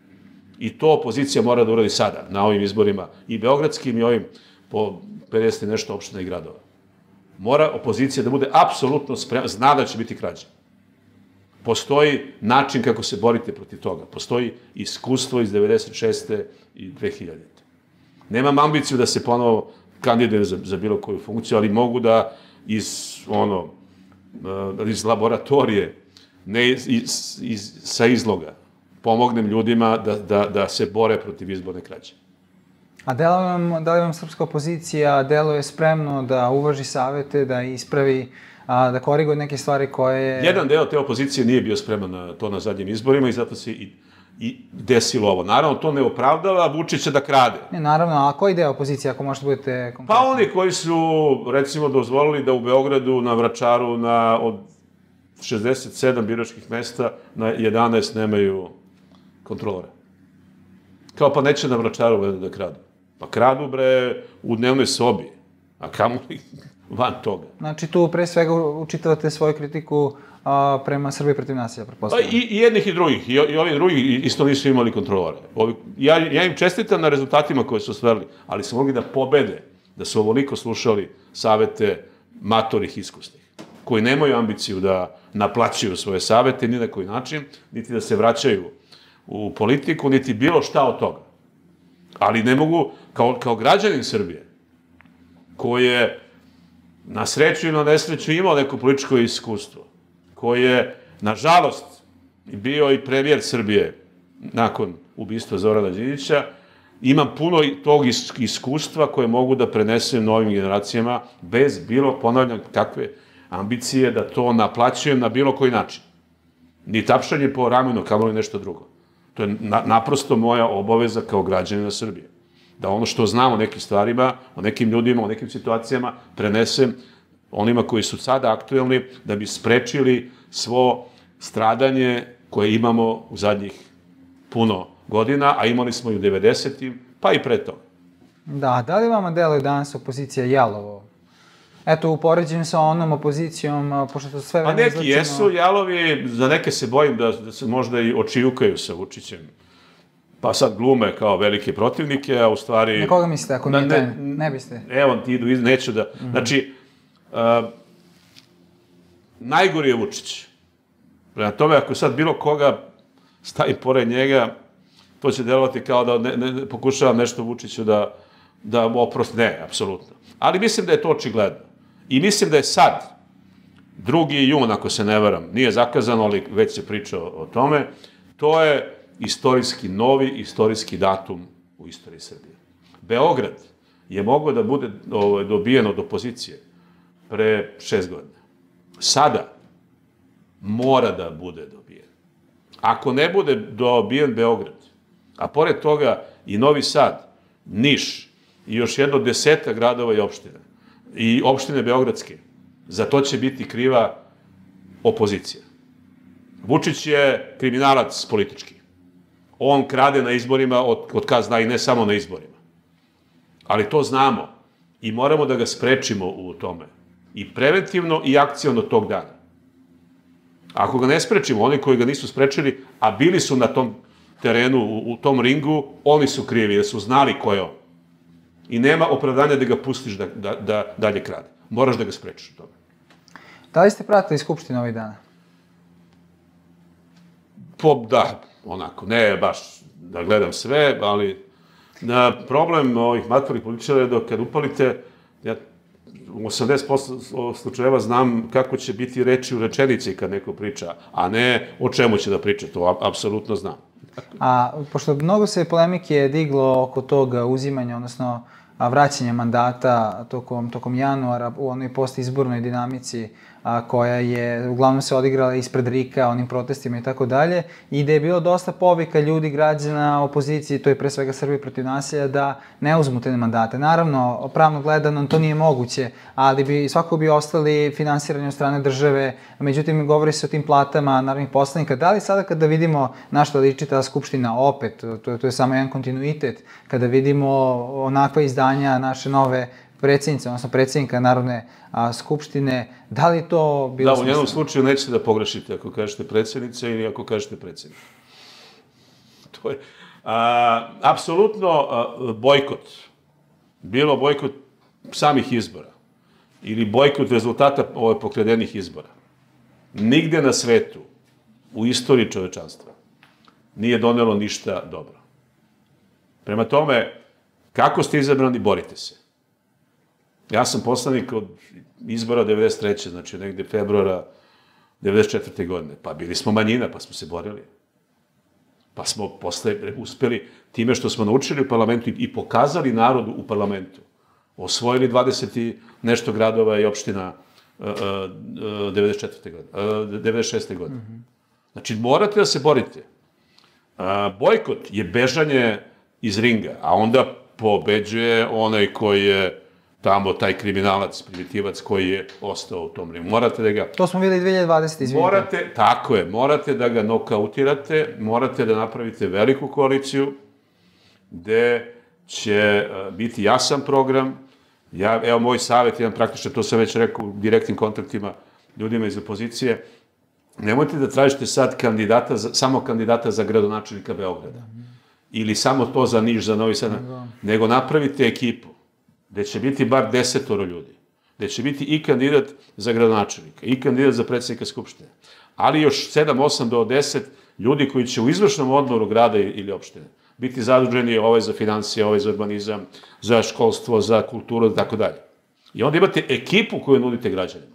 I to opozicija mora da uradi sada, na ovim izborima, i beogradskim i ovim po pedeset nešto opština i gradova. Mora opozicija da bude apsolutno spremna, zna da će biti krađa. Postoji način kako se borite protiv toga. Postoji iskustvo iz devedeset šeste i dve hiljadite. Nemam ambiciju da se ponovo kandidujem za, za bilo koju funkciju, ali mogu da iz, ono, iz laboratorije, ne iz, iz, iz, sa izloga, pomognem ljudima da, da, da se bore protiv izborne krađe. A da li vam, da li vam srpska opozicija deluje spremno da uvaži savete, da ispravi, a, da koriguje neke stvari koje... Jedan deo te opozicije nije bio spreman na to na zadnjim izborima i zato se i, i desilo ovo. Naravno, to ne opravdava Vučića da krade. Ne, naravno, a koji deo opozicije, ako možete budete konkretni? Pa oni koji su, recimo, dozvolili da u Beogradu, na Vračaru, na, od šezdeset sedam biračkih mesta, na jedanaest nemaju kontrolora. Kao pa neće na Vračaru da kradu. Pa kradu, bre, u dnevnoj sobi. A kamo li van toga? Znači, tu pre svega učitavate svoju kritiku a, prema Srbiji protiv nasilja, Pa pretpostavljam. i, i jednih i drugih. I, i ovi drugi isto nisu imali kontrolore. Ovi, ja, ja im čestitam na rezultatima koje su ostvarili, ali su mogli da pobede, da su ovoliko slušali savete matorih iskusnih, koji nemaju ambiciju da naplaćuju svoje savete ni na koji način, niti da se vraćaju u politiku, niti bilo šta od toga. Ali ne mogu, kao, kao građanin Srbije, koji je na sreću i na nesreću imao neko političko iskustvo, koji je, nažalost, bio i premijer Srbije nakon ubistva Zorana Đinđića, imam puno tog iskustva koje mogu da prenesem novim generacijama bez bilo, ponavljam, kakve ambicije da to naplaćujem na bilo koji način. Ni tapšanje po ramenu, kao li nešto drugo. To je na, naprosto moja obaveza kao građanina Srbije. Da ono što znam o nekim stvarima, o nekim ljudima, o nekim situacijama, prenesem onima koji su sada aktuelni, da bi sprečili svo stradanje koje imamo u zadnjih puno godina, a imali smo i u devedesetim, pa i pre toga. Da, da li vama deluje danas opozicija jalovo? Eto, upoređujem sa onom opozicijom, pošto to sve vreme Pa neki izlačeno... jesu jalovi, za neke se bojim da, da se možda i očijukaju sa Vučićem. Pa sad glume kao velike protivnike, a u stvari... Na koga mislite, ako nije ne, taj? Ne biste? Evo, ti idu, neću da... Mm-hmm. Znači, uh, najgori je Vučić. Prema tome, ako sad bilo koga stavi pored njega, to će delovati kao da ne, ne, pokušavam nešto Vučiću da, da oprosti. Ne, apsolutno. Ali mislim da je to očigledno. I mislim da je sad, drugi jun, ako se ne varam, nije zakazano, ali već se priča o, o tome, to je istorijski, novi istorijski datum u istoriji Srbije. Beograd je mogao da bude ovo, dobijen od opozicije pre šest godina. Sada mora da bude dobijen. Ako ne bude dobijen Beograd, a pored toga i Novi Sad, Niš i još jedno deseta gradova i opština, i opštine beogradske, za to će biti kriva opozicija. Vučić je kriminalac politički. On krade na izborima od, od kad zna i ne samo na izborima. Ali to znamo i moramo da ga sprečimo u tome. I preventivno i akciono tog dana. Ako ga ne sprečimo, oni koji ga nisu sprečili, a bili su na tom terenu, u, u tom ringu, oni su krivi, jer su znali ko je on. I nema opravdanja da ga pustiš da, da, da dalje krade. Moraš da ga sprečiš u tome. Da li ste pratili Skupštinu ovih dana? Po, da, onako, ne baš da gledam sve, ali na problem ovih maturih političara je da kad upalite, ja u osamdeset posto slučajeva znam kako će biti reči u rečenici kad neko priča, a ne o čemu će da priča, to apsolutno znam. A pošto mnogo se polemike diglo oko tog uzimanja, odnosno vraćanja mandata tokom, tokom januara u onoj postizbornoj dinamici a, koja je uglavnom se odigrala ispred Rika, onim protestima i tako dalje, i da je bilo dosta povika ljudi, građana, opoziciji, to je pre svega Srbije protiv nasilja, da ne uzmu te mandate. Naravno, pravno gledano to nije moguće, ali bi svako bi ostali finansirani od strane države, međutim govori se o tim platama narodnih poslanika. Da li sada kada vidimo na što liči ta skupština opet, to, to je samo jedan kontinuitet, kada vidimo onakva izdanja naše nove predsjednice, odnosno predsjednika Narodne a, skupštine, da li to bilo... Da, u njenom slučaju nećete da pogrešite ako kažete predsjednice ili ako kažete predsjednik. To je... A, apsolutno a, bojkot. Bilo bojkot samih izbora ili bojkot rezultata ove pokradenih izbora. Nigde na svetu, u istoriji čovečanstva, nije donelo ništa dobro. Prema tome, kako ste izabrani, borite se. Ja sam poslanik od izbora devedeset treće znači negde februara devedeset četvrte godine. Pa bili smo manjina, pa smo se borili. Pa smo posle uspeli time što smo naučili u parlamentu i pokazali narodu u parlamentu. Osvojili dvadeset i nešto gradova i opština devedeset četvrte godine, devedeset šeste godine. Znači, morate da se borite. Bojkot je bežanje iz ringa, a onda pobeđuje onaj koji je tamo taj kriminalac, primitivac koji je ostao u tom ringu. Morate da ga... To smo videli dve hiljade dvadesete. izvinite. Morate, tako je, morate da ga nokautirate, morate da napravite veliku koaliciju gde će biti jasan program. Ja, evo moj savjet, jedan praktično, to sam već rekao u direktnim kontaktima ljudima iz opozicije, nemojte da tražite sad kandidata, za, samo kandidata za gradonačelnika Beograda. Ili samo to za Niš, za Novi Sad, nego napravite ekipu gde će biti bar desetoro ljudi, gde će biti i kandidat za gradonačelnika, i kandidat za predsjednika Skupštine, ali još sedam, osam do deset ljudi koji će u izvršnom odboru grada ili opštine biti zaduženi, ovaj za financije, ovaj za urbanizam, za školstvo, za kulturu i tako dalje. I onda imate ekipu koju nudite građanima.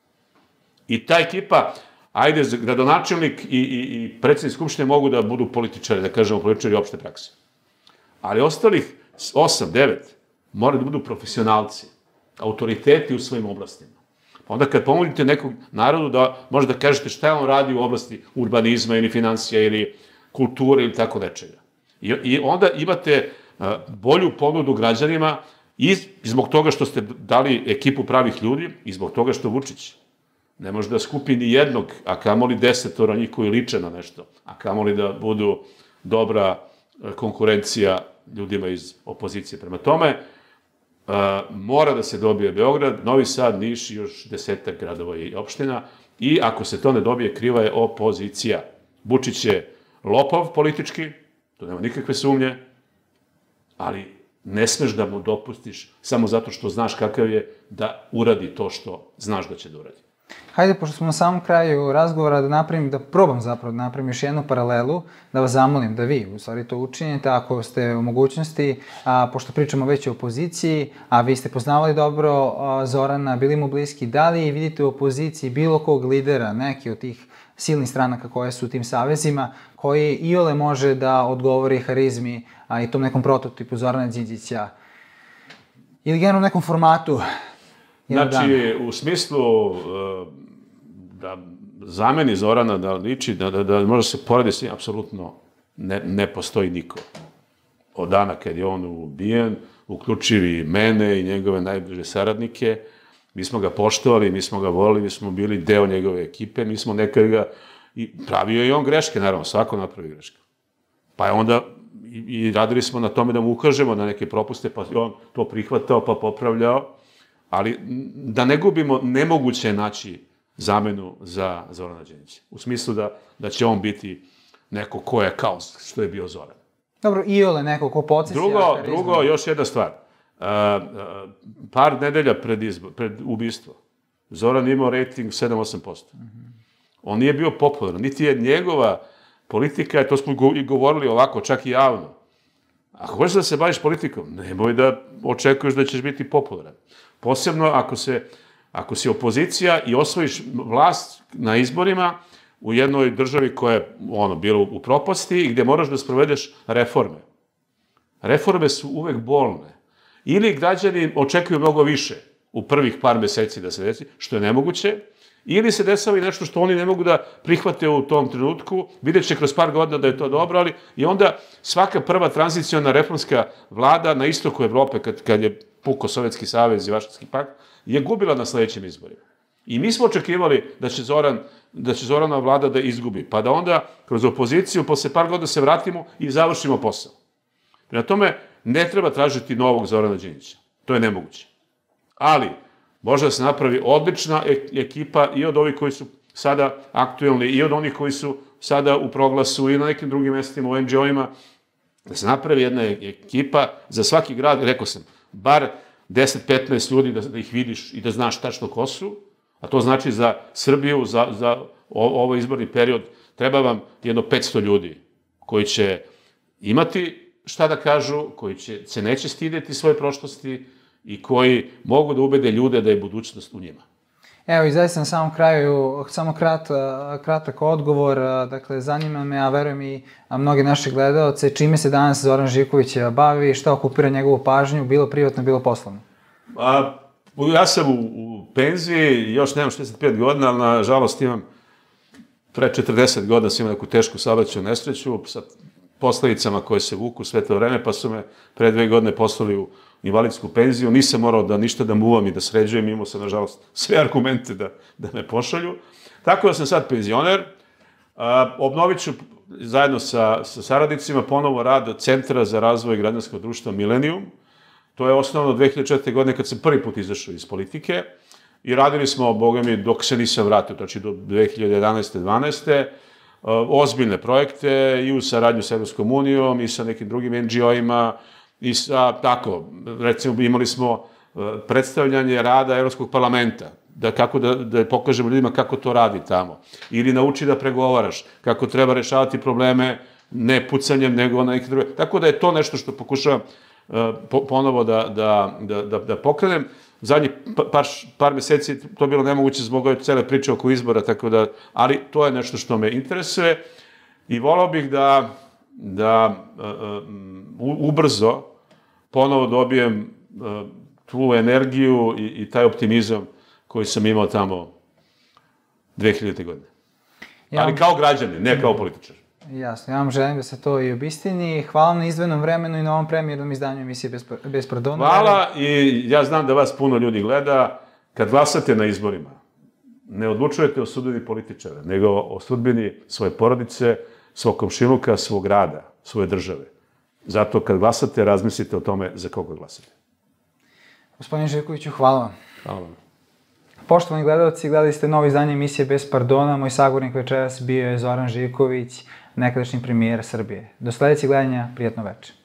I ta ekipa, ajde, gradonačelnik i, i, i predsjednik Skupštine mogu da budu političari, da kažemo političari opšte prakse. Ali ostalih osam, devet, moraju da budu profesionalci, autoriteti u svojim oblastima. Pa onda kad pomolite nekog narodu da možete da kažete šta je on radi u oblasti urbanizma ili financija ili kulture ili tako nečega. I, i onda imate uh, bolju ponudu građanima i zbog toga što ste dali ekipu pravih ljudi i zbog toga što Vučić ne može da skupi ni jednog, a kamoli desetora njih koji liče na nešto, a kamoli da budu dobra konkurencija ljudima iz opozicije. Prema tome, Uh, mora da se dobije Beograd, Novi Sad, Niš i još desetak gradova i opština i ako se to ne dobije, kriva je opozicija. Vučić je lopov politički, to nema nikakve sumnje, ali ne smeš da mu dopustiš samo zato što znaš kakav je da uradi to što znaš da će da uradi. Hajde, pošto smo na samom kraju razgovora, da napravim, da probam zapravo da napravim još jednu paralelu, da vas zamolim da vi, u stvari, to učinite, ako ste u mogućnosti, a, pošto pričamo već o opoziciji, a vi ste poznavali dobro a, Zorana, bili mu bliski, da li vidite u opoziciji bilo kog lidera, neki od tih silnih stranaka koje su u tim savezima, koji iole može da odgovori harizmi a, i tom nekom prototipu Zorana Đinđića, ili generalno u nekom formatu? Znači, u smislu uh, da zameni Zorana, da liči, da, da, da može se poredi s njim, apsolutno ne, ne postoji niko. Od dana kad je on ubijen, uključivi mene i njegove najbliže saradnike, mi smo ga poštovali, mi smo ga volili, mi smo bili deo njegove ekipe, mi smo nekad ga, i pravio je i on greške, naravno, svako napravi greške. Pa je onda, i, i radili smo na tome da mu ukažemo na neke propuste, pa je on to prihvatao, pa popravljao. Ali da ne gubimo, nemoguće je naći zamenu za Zorana Đinđića. U smislu da, da će on biti neko ko je kao što je bio Zoran. Dobro, iole neko ko podsjeća... Drugo, drugo, još jedna stvar. Uh, uh, par nedelja pred, izbo, pred ubistvo, Zoran imao rating sedam do osam posto. Mm-hmm. On nije bio popularan, niti je njegova politika, to smo i govorili ovako, čak i javno, Ako hoćeš da se baviš politikom, nemoj da očekuješ da ćeš biti popularan. Posebno ako se, ako si opozicija i osvojiš vlast na izborima u jednoj državi koja je ono, bila u propasti i gde moraš da sprovedeš reforme. Reforme su uvek bolne. Ili građani očekuju mnogo više u prvih par meseci da se desi, što je nemoguće, ili se dešava i nešto što oni ne mogu da prihvate u tom trenutku, vidjet će kroz par godina da je to dobro, ali i onda svaka prva tranziciona reformska vlada na istoku Evrope, kad, kad je puko Sovjetski savez i Varšavski pakt, je gubila na sledećim izborima. I mi smo očekivali da će, Zoran, da će Zoranova vlada da izgubi, pa da onda kroz opoziciju posle par godina se vratimo i završimo posao. Prema tome, ne treba tražiti novog Zorana Đinđića. To je nemoguće. Ali, može da se napravi odlična ekipa i od ovih koji su sada aktuelni, i od onih koji su sada u Proglasu i na nekim drugim mestima u en dže o-ima, da se napravi jedna ekipa za svaki grad, rekao sam, bar deset do petnaest ljudi da, da ih vidiš i da znaš tačno ko su, a to znači za Srbiju, za, za ovaj izborni period, treba vam jedno petsto ljudi koji će imati šta da kažu, koji će, se neće stideti svoje prošlosti i koji mogu da ubede ljude da je budućnost u njima. Evo, i zaista na samom kraju, samo krat, kratak odgovor, dakle, zanima me, a verujem i mnogi naši gledalce, čime se danas Zoran Živković bavi, šta okupira njegovu pažnju, bilo privatno, bilo poslovno? A, ja sam u, u penziji, još nemam šezdeset pet godina, ali nažalost imam pre četrdeset godina sam imao neku tešku saobraćajnu nesreću sa posledicama koje se vuku sve to vreme, pa su me pre dve godine poslali u invalidsku penziju. Nisam morao da ništa da muvam i da sređujem, imao sam, nažalost, sve argumente da, da me pošalju. Tako da sam sad penzioner. A, obnovit ću zajedno sa, sa saradnicima ponovo rad Centra za razvoj građanskog društva Milenijum. To je osnovno dve hiljade četvrte. godine kad sam prvi put izašao iz politike i radili smo, boga mi, dok se nisam vratio, znači do dve hiljade jedanaeste dvanaeste. ozbiljne projekte i u saradnju sa Evropskom unijom i sa nekim drugim en dže o-ima i sa, tako, recimo imali smo predstavljanje rada Evropskog parlamenta, da, kako da, da pokažemo ljudima kako to radi tamo. Ili nauči da pregovaraš, kako treba rešavati probleme ne pucanjem, nego na neke druge. Tako da je to nešto što pokušavam po, ponovo da, da, da, da, da pokrenem. Zadnjih par, par meseci to bilo nemoguće zbog ove cele priče oko izbora, tako da, ali to je nešto što me interesuje i volao bih da, da uh, ubrzo ponovo dobijem uh, tu energiju i, i taj optimizam koji sam imao tamo dve hiljadite. godine. Ja, ali kao građanin, ne kao političar. Jasno, ja vam želim da se to i obistini. Hvala na izdvojenom vremenu i na ovom premijernom izdanju emisije Bez, bez pardona. Hvala i ja znam da vas puno ljudi gleda. Kad glasate na izborima, ne odlučujete o sudbini političara, nego o sudbini svoje porodice, svog komšiluka, svog rada, svoje države. Zato kad glasate, razmislite o tome za koga glasate. Gospodin Živkoviću, hvala vam. Hvala vam. Poštovani gledalci, gledali ste novo izdanje emisije Bez pardona. Moj sagovornik večeras bio je Zoran Živković, nekadašnji premijer Srbije. Do sledećeg gledanja, prijatno večer.